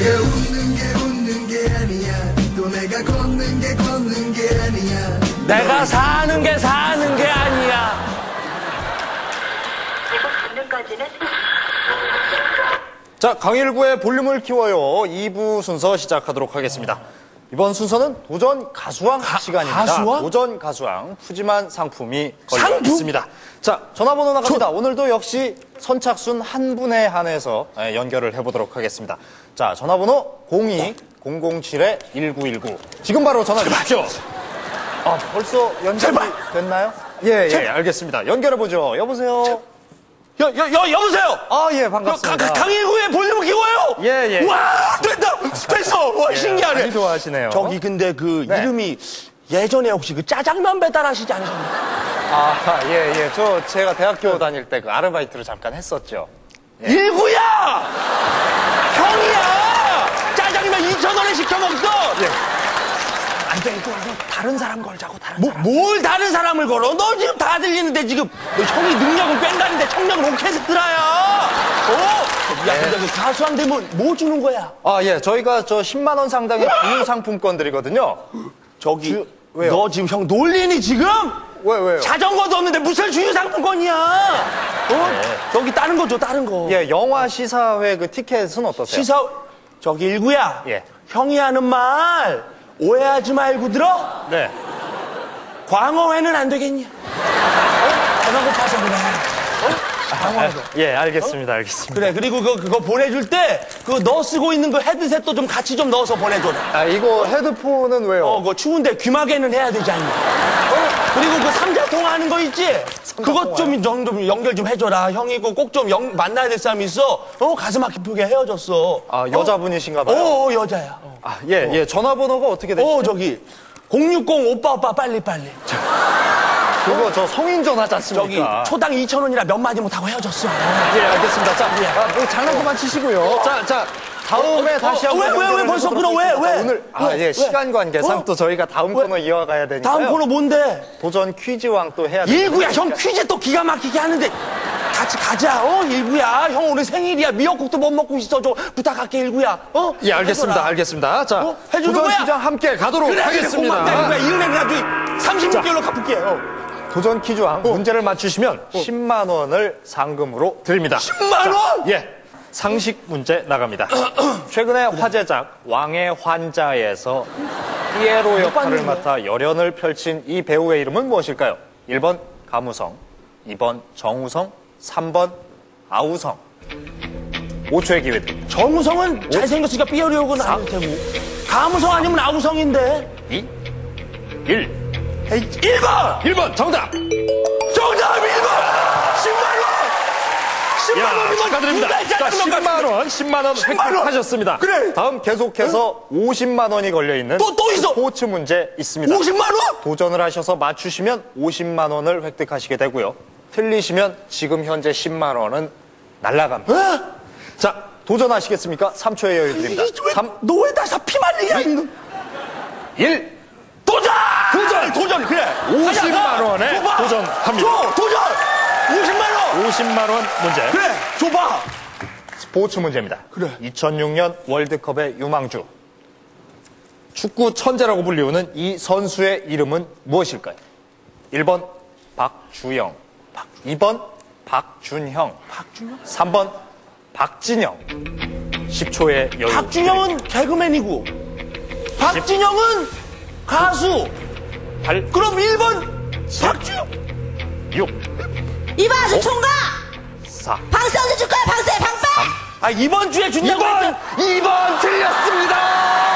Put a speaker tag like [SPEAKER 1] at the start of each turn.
[SPEAKER 1] 웃는 게 아니야. 또 내가 걷는 게 아니야.
[SPEAKER 2] 내가 사는 게 아니야.
[SPEAKER 3] 이곳 건너까지는
[SPEAKER 4] 자, 강일구의 볼륨을 키워요. 2부 순서 시작하도록 하겠습니다. 이번 순서는 도전 가수왕 시간입니다.
[SPEAKER 2] 가수왕?
[SPEAKER 4] 도전 가수왕 푸짐한 상품이 걸려 있습니다. 자, 전화번호 나갑니다. 오늘도 역시 선착순 한 분에 한해서 연결을 해보도록 하겠습니다. 자, 전화번호 02-007-1919. 지금 바로 전화 주십시오. 아, 벌써 연결이 됐나요? 예, 알겠습니다. 연결해보죠. 여보세요?
[SPEAKER 2] 여보세요?
[SPEAKER 4] 아, 예, 반갑습니다.
[SPEAKER 2] 강일구의 볼륨을 키워요?
[SPEAKER 4] 예.
[SPEAKER 2] 와, 됐어. 와, 신기하네.
[SPEAKER 4] 많이 좋아하시네요.
[SPEAKER 2] 저기, 근데 그 이름이 예전에 혹시 그 짜장면 배달하시지 않으셨나요?
[SPEAKER 4] 아, 예. 제가 대학교 다닐 때 그 아르바이트로 잠깐 했었죠.
[SPEAKER 2] 일구야! 형이야! 짜장면 2,000원에 시켜 먹던! 안 돼, 이거 다른 사람 걸자고, 다른 사람. 뭘 다른 사람을 걸어? 너 지금 다 들리는데 지금 너 형이 능력은 꽹가는데 청력은 오케스트라야! 야, 근데 그 가수왕 되면 뭐 주는 거야?
[SPEAKER 4] 아, 예. 저희가 저 10만원 상당의 부유 상품권 드리거든요.
[SPEAKER 2] 저기,
[SPEAKER 4] 왜요?
[SPEAKER 2] 너 지금 형 놀리니 지금?
[SPEAKER 4] 왜요?
[SPEAKER 2] 자전거도 없는데 무슨 주유 상품권이야? 저기 다른 거 줘, 다른 거.
[SPEAKER 4] 예, 영화 시사회 그 티켓은 어떠세요?
[SPEAKER 2] 저기 일구야.
[SPEAKER 4] 예.
[SPEAKER 2] 형이 하는 말 오해하지 말고 들어?
[SPEAKER 4] 네.
[SPEAKER 2] 광어회는 안 되겠냐? 배가 고파서 그래.
[SPEAKER 4] 예, 알겠습니다.
[SPEAKER 2] 그래, 그리고 그거 보내줄 때, 너 쓰고 있는 그 헤드셋도 좀 같이 좀 넣어서 보내줘라.
[SPEAKER 4] 아, 이거 헤드폰은 왜요?
[SPEAKER 2] 그거 추운데 귀마개는 해야 되지 않냐? 그리고 그 삼자통화 하는 거 있지? 그것 좀 연결 좀 해줘라. 형이 꼭 좀 만나야 될 사람이 있어. 가슴 아프게 헤어졌어.
[SPEAKER 4] 아, 여자분이신가 봐요?
[SPEAKER 2] 여자야.
[SPEAKER 4] 아, 예. 전화번호가 어떻게 되시죠?
[SPEAKER 2] 저기, 060 오빠, 빨리.
[SPEAKER 4] 그거 저 성인 전화지
[SPEAKER 2] 저기,
[SPEAKER 4] 않습니까?
[SPEAKER 2] 초당 2,000원이라 몇 마디 못하고 헤어졌어.
[SPEAKER 4] 예, 알겠습니다. 자, 뭐 장난 그만 치시고요. 자, 다음에 다시 한번.
[SPEAKER 2] 왜 벌써 끊어? 왜?
[SPEAKER 4] 오늘, 시간 관계상 또 저희가 다음 코너 이어가야 되니까요.
[SPEAKER 2] 다음 코너 뭔데?
[SPEAKER 4] 도전 퀴즈왕 또 해야 돼요.
[SPEAKER 2] 일구야, 형 퀴즈 또 기가 막히게 하는데. 같이 가자, 일구야. 형 오늘 생일이야. 미역국도 못 먹고 있어. 좀 부탁할게, 일구야.
[SPEAKER 4] 예, 알겠습니다. 자,
[SPEAKER 2] 해주는
[SPEAKER 4] 도전
[SPEAKER 2] 거야?
[SPEAKER 4] 퀴즈왕 함께 가도록 하겠습니다.
[SPEAKER 2] 고맙다, 이 은혜는 아주 36개월로 갚을게.
[SPEAKER 4] 도전 퀴즈왕 문제를 맞추시면 10만 원을 상금으로 드립니다.
[SPEAKER 2] 10만 원?
[SPEAKER 4] 예. 상식 문제 나갑니다. 최근에 화제작 왕의 환자에서 피에로 역할을 맡아 열연을 펼친 이 배우의 이름은 무엇일까요? 1번 가무성, 2번 정우성, 3번 아우성. 5초의 기회 드립니다.
[SPEAKER 2] 정우성은 잘생겼으니까 삐어리오고는 아닐 테고. 가무성 아니면 아우성인데.
[SPEAKER 4] 2, 1.
[SPEAKER 2] 1번!
[SPEAKER 4] 정답!
[SPEAKER 2] 1번! 10만 원!
[SPEAKER 4] 축하드립니다. 자, 10만 원 획득하셨습니다.
[SPEAKER 2] 그래.
[SPEAKER 4] 다음 계속해서 50만 원이 걸려있는
[SPEAKER 2] 또 있어!
[SPEAKER 4] 스포츠 문제 있습니다.
[SPEAKER 2] 50만 원?
[SPEAKER 4] 도전을 하셔서 맞추시면 50만 원을 획득하시게 되고요. 틀리시면 지금 현재 10만 원은 날아갑니다. 자, 도전하시겠습니까? 3초의 여유 드립니다. 3,
[SPEAKER 2] 너 왜 다 피말리게 하니?
[SPEAKER 4] 1.
[SPEAKER 2] 도전! 그래!
[SPEAKER 4] 50만 원에 도전합니다.
[SPEAKER 2] 도전! 50만 원!
[SPEAKER 4] 50만 원 문제.
[SPEAKER 2] 그래! 줘봐!
[SPEAKER 4] 스포츠 문제입니다.
[SPEAKER 2] 그래.
[SPEAKER 4] 2006년 월드컵의 유망주. 축구 천재라고 불리우는 이 선수의 이름은 무엇일까요? 1번 박주영, 2번 박준형, 3번 박진영. 10초의 여유.
[SPEAKER 2] 박준영은 개그맨이고 박진영은 가수.
[SPEAKER 4] 8,
[SPEAKER 2] 그럼 1번 박준영.
[SPEAKER 4] 6,
[SPEAKER 5] 이봐주 총각
[SPEAKER 4] 4.
[SPEAKER 5] 방세 언제 줄 거야 방세 방빵
[SPEAKER 2] 이번 주에 준다고
[SPEAKER 4] 2번 틀렸습니다.